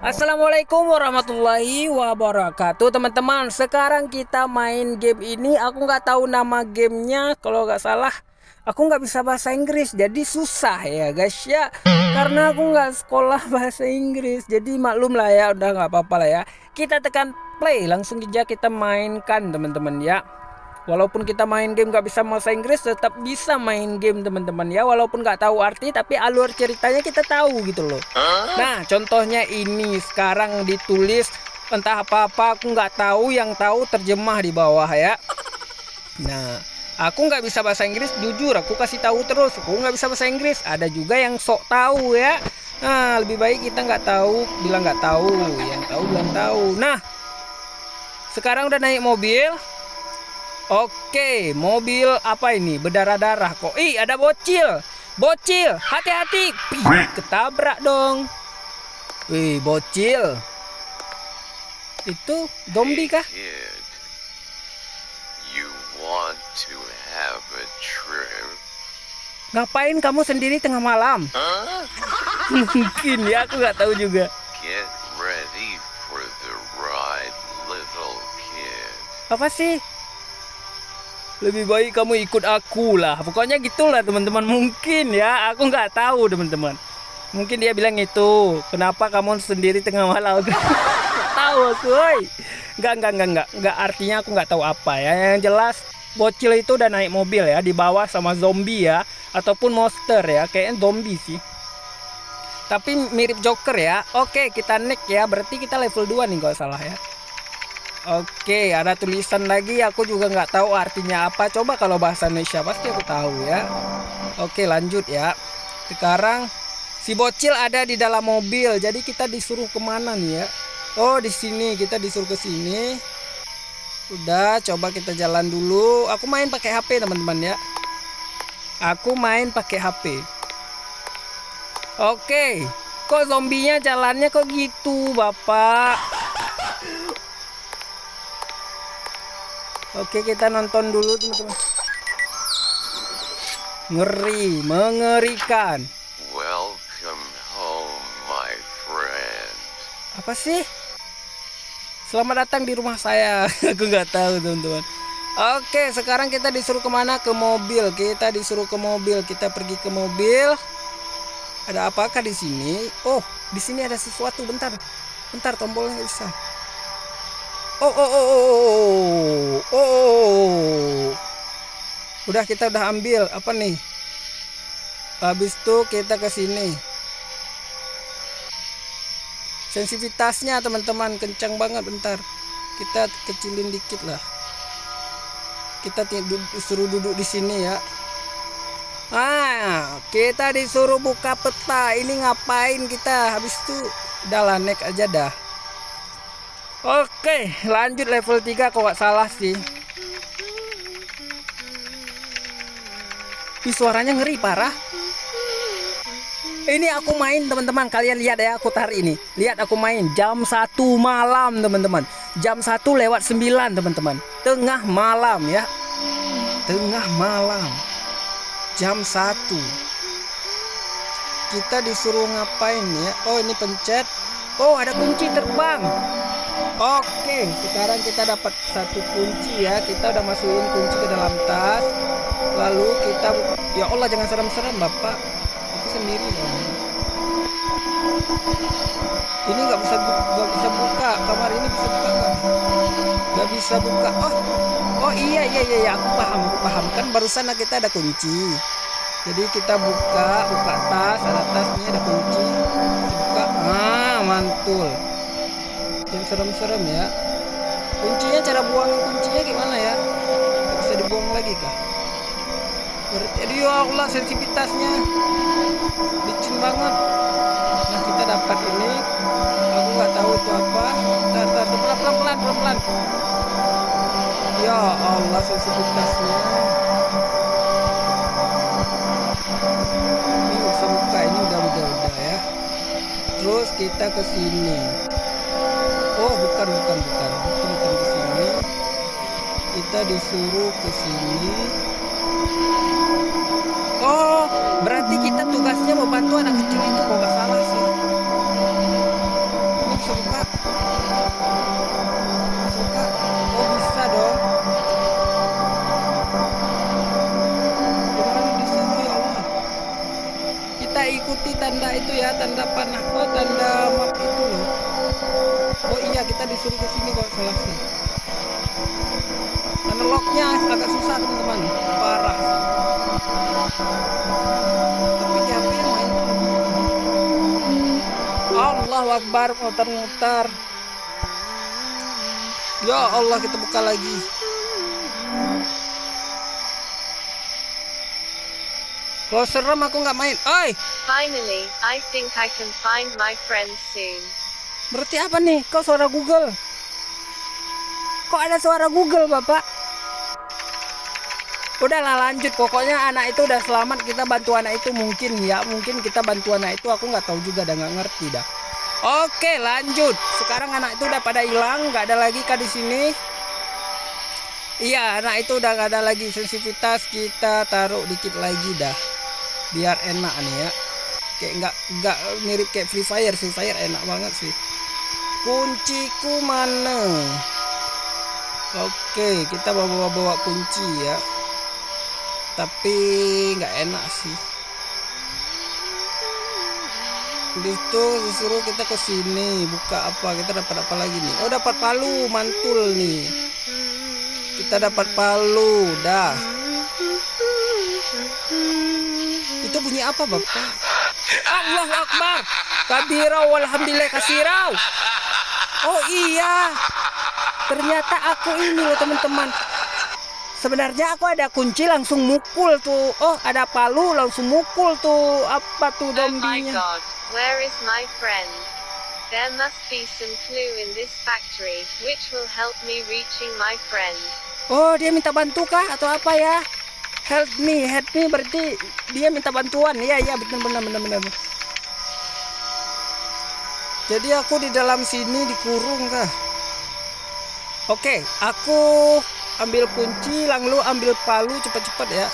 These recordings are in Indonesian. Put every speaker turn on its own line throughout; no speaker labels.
Assalamualaikum warahmatullahi wabarakatuh, teman-teman. Sekarang kita main game ini. Aku nggak tahu nama gamenya. Kalau nggak salah, aku nggak bisa bahasa Inggris, jadi susah ya guys ya. Karena aku nggak sekolah bahasa Inggris, jadi maklum lah ya. Udah nggak apa-apa lah ya. Kita tekan play, langsung aja kita mainkan teman-teman ya. Walaupun kita main game nggak bisa bahasa Inggris, tetap bisa main game teman-teman ya. Walaupun nggak tahu arti, tapi alur ceritanya kita tahu gitu loh. Nah, contohnya ini sekarang ditulis entah apa-apa, aku nggak tahu. Yang tahu terjemah di bawah ya. Nah, aku nggak bisa bahasa Inggris, jujur aku kasih tahu terus. Aku nggak bisa bahasa Inggris. Ada juga yang sok tahu ya. Nah, lebih baik kita nggak tahu bilang nggak tahu, yang tahu bilang tahu. Nah, sekarang udah naik mobil. Oke, mobil apa ini? Berdarah-darah kok. Ih, ada bocil. Bocil, hati-hati. Ketabrak dong. Wih, bocil. Itu zombie kah?
Kid, you want to have a trip?
Ngapain kamu sendiri tengah malam?
Huh?
Mungkin ya, aku nggak tahu juga.
Get ready for the ride, little kid.
Apa sih? Lebih baik kamu ikut aku lah. Pokoknya gitulah teman-teman. Mungkin ya, aku nggak tahu teman-teman. Mungkin dia bilang itu. Kenapa kamu sendiri tengah malam? Nggak tahu aku. Nggak. Artinya aku nggak tahu apa ya. Yang jelas bocil itu udah naik mobil ya. Di bawah sama zombie ya. Ataupun monster ya. Kayaknya zombie sih. Tapi mirip Joker ya. Oke, kita next ya. Berarti kita level 2 nih kalau salah ya. Oke, ada tulisan lagi. Aku juga nggak tahu artinya apa. Coba kalau bahasa Indonesia pasti aku tahu ya. Oke, lanjut ya. Sekarang si bocil ada di dalam mobil. Jadi kita disuruh kemana nih ya? Oh, di sini kita disuruh ke sini. Udah, coba kita jalan dulu. Aku main pakai HP teman-teman ya. Aku main pakai HP. Oke, kok zombinya jalannya kok gitu, Bapak? Oke, kita nonton dulu teman-teman. Ngeri, mengerikan.
Welcome home, my friend.
Apa sih? Selamat datang di rumah saya. Aku nggak tahu teman-teman. Oke, sekarang kita disuruh kemana? Ke mobil. Kita disuruh ke mobil. Kita pergi ke mobil. Ada apakah di sini? Oh, di sini ada sesuatu. Bentar, tombolnya nggak bisa. Oh. Udah, kita udah ambil apa nih? Habis itu kita ke sini. Sensitivitasnya teman-teman kencang banget. Bentar, kita kecilin dikit lah. Kita disuruh duduk di sini ya. Kita disuruh buka peta. Ini ngapain kita? Habis itu udah lah, next aja dah. Oke, lanjut level 3 kok nggak salah sih. Ih, suaranya ngeri parah. Ini aku main teman-teman. Kalian lihat ya, aku tarik ini. Lihat aku main jam 1 malam teman-teman. Jam 1 lewat 9 teman-teman. Tengah malam ya. Tengah malam. Jam 1. Kita disuruh ngapain ya? Oh, ini pencet. Oh, ada kunci terbang. Oke, sekarang kita dapat satu kunci ya. Kita udah masukin kunci ke dalam tas. Lalu kita, ya Allah jangan serem-serem Bapak. Aku sendiri ya. Ini nggak bisa buka. Kamar ini bisa buka nggak? Nggak bisa buka. Oh iya. Aku paham. Kan barusan kita ada kunci. Jadi kita buka tas. Ada tasnya, ada kunci. Buka. Mantul. Yang serem-serem ya. Kuncinya, cara buang kuncinya gimana ya? Gak bisa dibuang lagi kah? Berarti, aduh ya Allah, sensitivitasnya licin banget. Nah, kita dapat ini. Aku nggak tahu itu apa. Pelan-pelan. Ya Allah, sensitivitasnya. Ini bisa buka. Ini udah ya. Terus kita ke sini. Oh, bukan ke sini. Kita disuruh ke sini. Oh, berarti kita tugasnya membantu anak kecil itu, kok nggak salah sih. Ini tanda itu ya, tanda panah. Oh, tanda map itu loh. Oh iya, kita disuruh ke sini kok, salah sih. Analognya agak susah teman-teman, parah sih. Tapi di HP yang main. Allahu Akbar, muter-muter. Ya Allah, kita buka lagi. Kalau serem aku nggak main. Oi,
Finally, I think I can find my friends soon.
berarti apa nih? Kok suara Google? Kok ada suara Google, Bapak? Udahlah, lanjut. Pokoknya anak itu udah selamat. Kita bantu anak itu mungkin ya. Mungkin kita bantu anak itu. Aku nggak tahu juga, dah nggak ngerti dah. Oke, lanjut. Sekarang anak itu udah pada hilang. Nggak ada lagi kah di sini? Iya, anak itu udah nggak ada lagi. Sensitivitas kita taruh dikit lagi dah. Biar enak nih ya. Kayak nggak mirip kayak Free Fire. Free Fire enak banget sih. Kunciku mana? Oke, kita bawa kunci ya. Tapi nggak enak sih. Itu disuruh kita ke sini. Buka apa? Kita dapat apa lagi nih? Oh, dapat palu mantul nih. Kita dapat palu, dah. Itu bunyi apa, Bapak? Allahu Akbar. Kabirau walhamdulillah kasirau. Oh iya. Ternyata aku ini loh teman-teman. Sebenarnya aku ada kunci langsung mukul tuh. Oh, ada palu langsung mukul tuh. Apa tuh
Oh my
zombinya?
god, where is my friend? There must be some clue in this factory, which will help me reaching my friend.
Oh, dia minta bantu kah atau apa ya? Help me berarti dia minta bantuan. Iya, benar. Jadi aku di dalam sini dikurung kah? Oke, aku ambil kunci, lalu ambil palu cepat-cepat ya.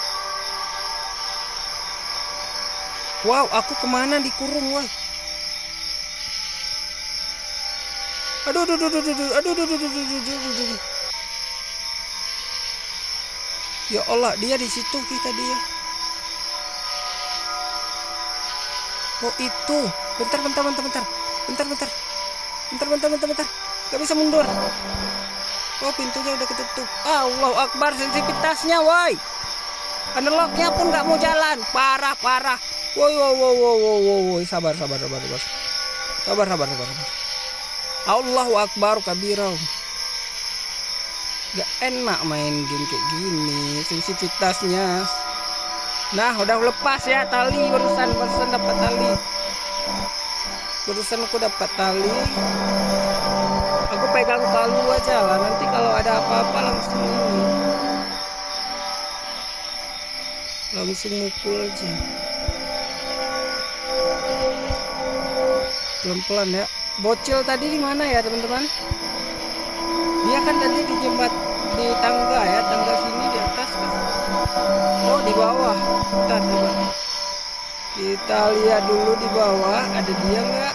Wow, aku kemana dikurung, woi? Aduh. Ya Allah, dia di situ kita dia. Oh itu, bentar. Gak bisa mundur. Oh, pintunya udah ketutup. Allahu Akbar, sensitivitasnya, woi. Analognya pun nggak mau jalan. Parah. Woi. Sabar. Allahu Akbar kabirau. Gak enak main game kayak gini. Sensitivitasnya. Nah, udah lepas ya tali. Barusan dapat tali. Barusan aku dapat tali. Aku pegang palu aja lah. Nanti kalau ada apa-apa langsung ini. Langsung mukul aja. Pelan-pelan ya. Bocil tadi di mana ya teman-teman? Dia kan tadi di di tangga ya, tangga sini di atas kan? Oh, di bawah. Bentar, coba. Kita lihat dulu di bawah, ada dia nggak?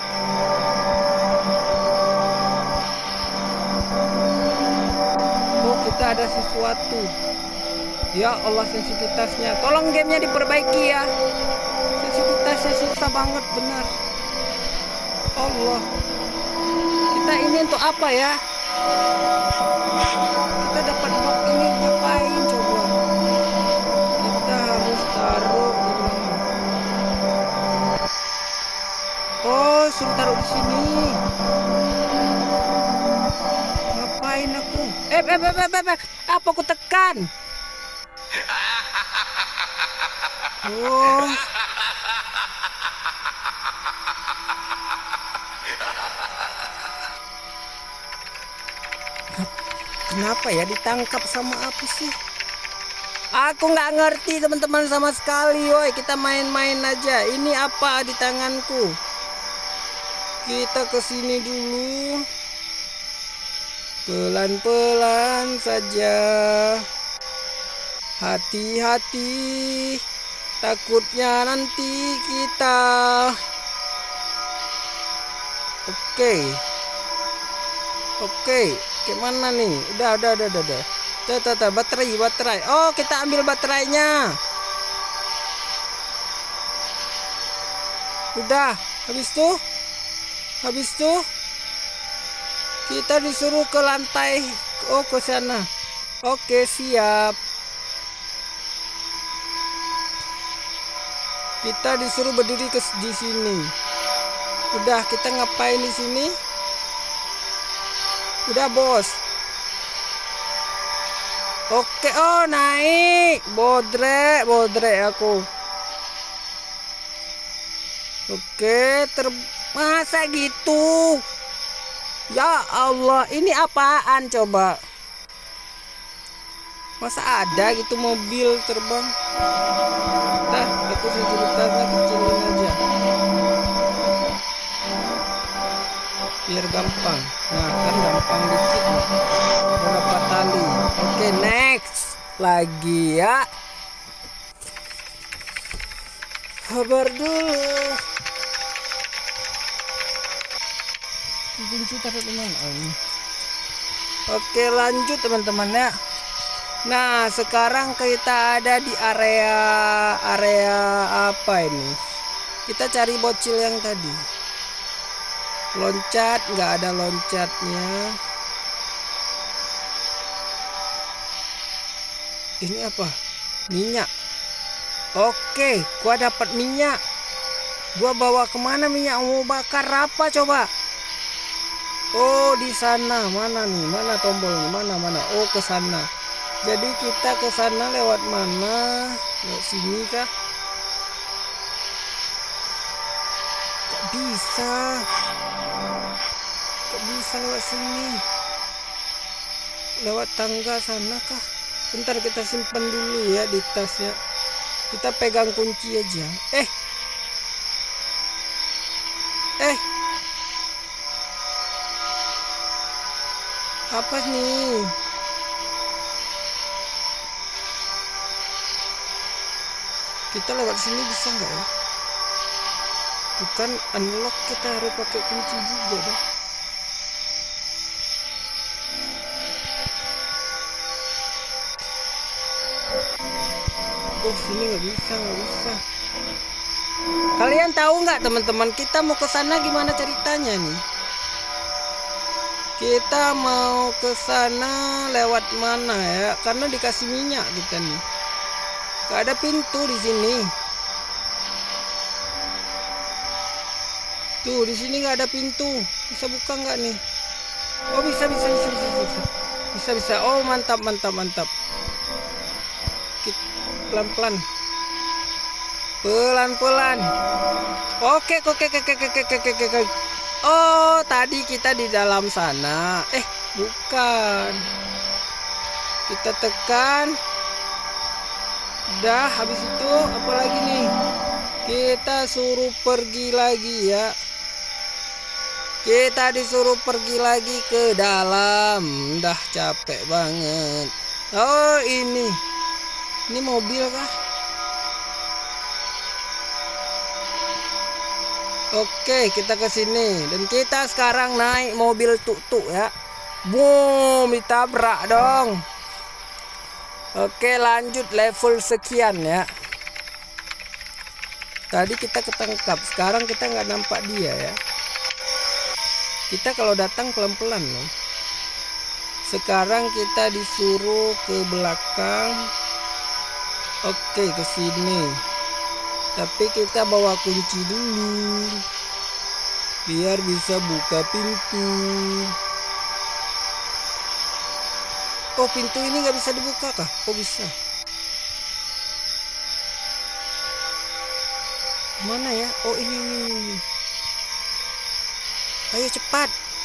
Oh, kita ada sesuatu. Ya Allah, sensitivitasnya. Tolong gamenya diperbaiki ya. Sensitivitasnya susah banget, benar. Allah. Kita ini untuk apa ya? Kita dapat box ini ngapain coba? Kita harus taruh di mana? Oh, suruh taruh di sini. Ngapain aku? Apa aku tekan? Oh. Kenapa ya ditangkap sama apa sih? Aku nggak ngerti teman-teman sama sekali. Woi, kita main-main aja. Ini apa di tanganku? Kita ke sini dulu. Pelan-pelan saja. Hati-hati. Takutnya nanti kita. Oke. Gimana nih? Udah. Baterai. Oh, kita ambil baterainya. Udah, habis tuh kita disuruh ke lantai, oh ke sana. Oke, siap. Kita disuruh berdiri di sini. Udah, kita ngapain di sini? Udah, bos. Oke, oh naik. Bodrek aku. Oke, masa gitu? Ya Allah, ini apaan coba? Masa ada gitu mobil terbang? Dah, aku sensibilitasnya kecilin aja. Biar gampang. Nah, kan gampang dikit nih. Berapa tali? Oke, next. Lagi ya. Kabar dulu. Kunci taruh di mana? Oke, lanjut teman-teman ya. Nah, sekarang kita ada di area apa ini? Kita cari bocil yang tadi. Loncat, nggak ada loncatnya. Ini apa? Minyak. Oke, gua dapat minyak. Gua bawa kemana minyak? Mau bakar apa coba? Oh, di sana. Mana nih? Mana tombolnya? Mana? Oh, ke sana. Jadi kita ke sana lewat mana? Lewat sini kah? Kok bisa? Kok bisa lewat sini? Lewat tangga sana kah? Bentar, kita simpan dulu ya di tasnya. Kita pegang kunci aja. Apa nih? Kita lewat sini bisa nggak ya? Bukan unlock, kita harus pakai kunci juga dah. Oh, sini nggak bisa. Kalian tahu nggak teman-teman, kita mau ke sana gimana ceritanya nih? Kita mau ke sana lewat mana ya? Karena dikasih minyak kita nih. Gak ada pintu di sini. Tuh, di sini nggak ada pintu. Bisa buka nggak nih? Oh, bisa. Oh, mantap. Pelan-pelan. Oke. Oh, tadi kita di dalam sana. Bukan. Kita tekan. Udah, habis itu apa lagi nih? Kita suruh pergi lagi ya. Kita disuruh pergi lagi ke dalam. Udah capek banget. Oh, ini mobil kah? Oke, kita ke sini dan kita sekarang naik mobil tuk-tuk ya. Boom, ditabrak dong. Oke, lanjut level sekian ya. Tadi kita ketangkap, sekarang kita nggak nampak dia ya. Kita kalau datang pelan-pelan loh. Sekarang kita disuruh ke belakang. Oke, ke sini. Tapi kita bawa kunci dulu biar bisa buka pintu. Oh, pintu ini nggak bisa dibuka kah? Oh, bisa. Mana ya? Oh, ini. Ayo cepat.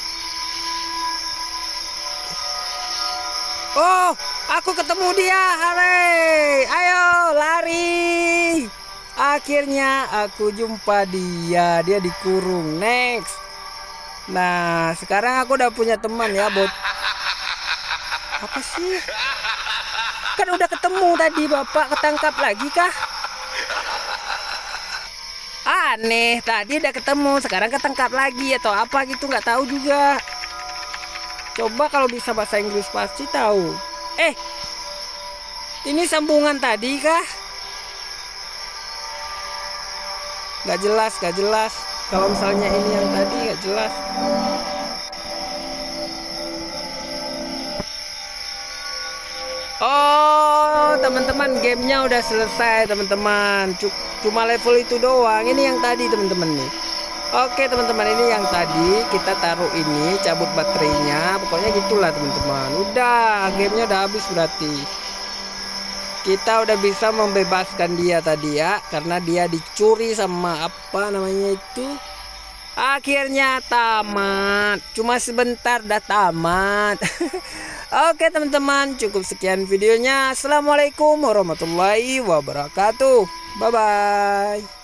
Oh, aku ketemu dia. Hore! Ayo lari. Akhirnya aku jumpa dia. Dia dikurung. Next. Nah, sekarang aku udah punya teman ya, bot. Apa sih? Kan udah ketemu tadi, Bapak ketangkap lagi kah? Aneh, tadi udah ketemu, sekarang ketangkap lagi atau apa gitu, nggak tahu juga. Coba kalau bisa bahasa Inggris pasti tahu. Ini sambungan tadi kah? Nggak jelas. Kalau misalnya ini yang tadi nggak jelas. Oh, teman-teman, gamenya udah selesai, teman-teman. Cuma level itu doang. Ini yang tadi, teman-teman nih. Oke, teman-teman, ini yang tadi kita taruh ini, cabut baterainya. Pokoknya gitulah, teman-teman. Udah, gamenya udah habis berarti. Kita udah bisa membebaskan dia tadi ya, karena dia dicuri sama apa namanya itu. Akhirnya tamat. Cuma sebentar dah tamat. Oke teman-teman, cukup sekian videonya. Assalamualaikum warahmatullahi wabarakatuh. Bye bye.